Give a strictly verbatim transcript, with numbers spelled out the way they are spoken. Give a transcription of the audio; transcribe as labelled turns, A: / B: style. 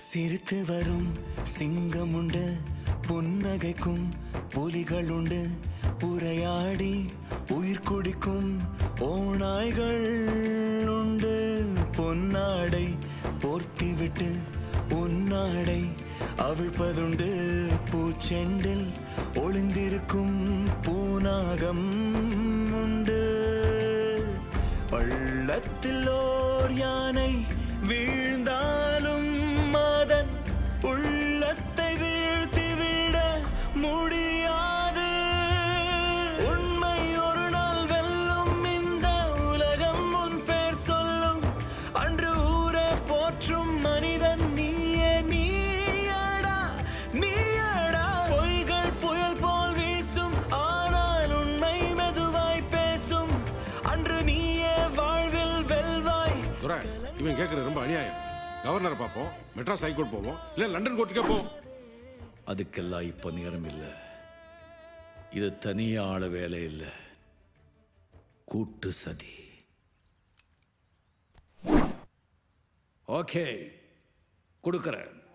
A: சிரித்து வரும் சிங்கம் உண்டு, புன்னகைக்கும் புலிகள் உண்டு, உரையாடி உயிர் குடிக்கும் ஓநாய்கள் உண்டு. பொன்னாடை போர்த்திவிட்டு உன்னாடை அவிழ்ப்பதுண்டு, பூச்செண்டில் ஒளிந்திருக்கும் பூநாகம் உண்டு. பள்ளத்தில் ஓர் யானை வீழ்ந்தாலும் அதன் உள்ளத்தை வீழ்த்திவிட முடியாது. உண்மை ஒரு நாள் வெல்லும், இந்த உலகம் உன் பேர் சொல்லும். அன்று ஊரே போற்றும் மனிதன் நீயே, நீயடா நீயடா. பொய்கள் புயல் போல் வீசும், ஆனால் உண்மை மெதுவாய் பேசும். அன்று நீயே வாழ்வில் வெல்வாய்.
B: இவன் கேட்கறது ரொம்ப அநியாயம். கவர்னரை பார்ப்போம், மெட்ராஸ் ஹைகோர்ட் போவோம், இல்ல லண்டன் கோர்ட்டுக்கே போவோம்.
C: அதுக்கெல்லாம் இப்ப நேரம் இல்லை. இது தனியா ஆள வேலை இல்லை, கூட்டு சதி. ஓகே, கொடுக்கிறேன்.